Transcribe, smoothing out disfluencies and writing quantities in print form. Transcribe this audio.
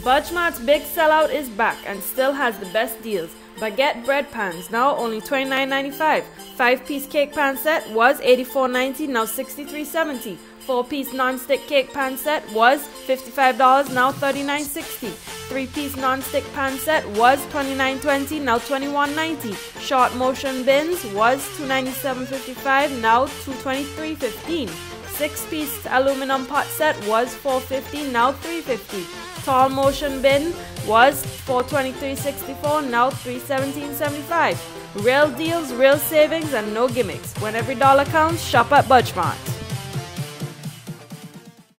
Budgmart's big sellout is back and still has the best deals. Baguette bread pans, now only $29.95. 5-piece cake pan set was $84.90, now $63.70. 4-piece non-stick cake pan set was $55, now $39.60. 3-piece non-stick pan set was $29.20, now $21.90. Short motion bins was $297.55, now $223.15. 6-piece aluminum pot set was $4.50, now $3.50. Tall motion bin was $423.64, now $317.75. Real deals, real savings, and no gimmicks. When every dollar counts, shop at Budgmart.